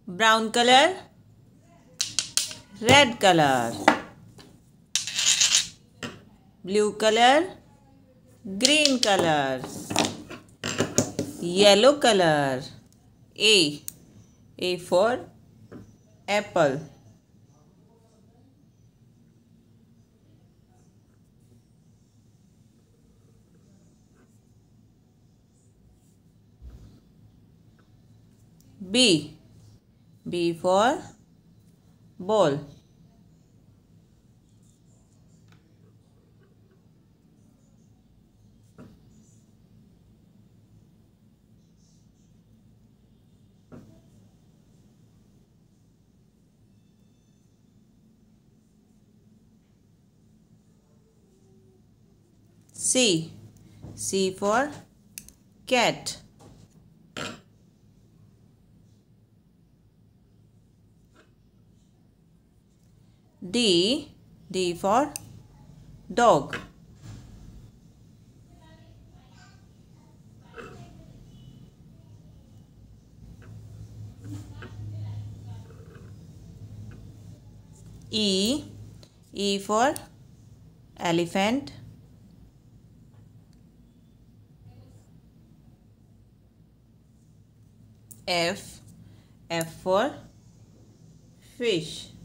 brown color, red color, blue color, green color, yellow color. A for apple. B for ball. C for cat. D for dog. E for elephant. F for fish.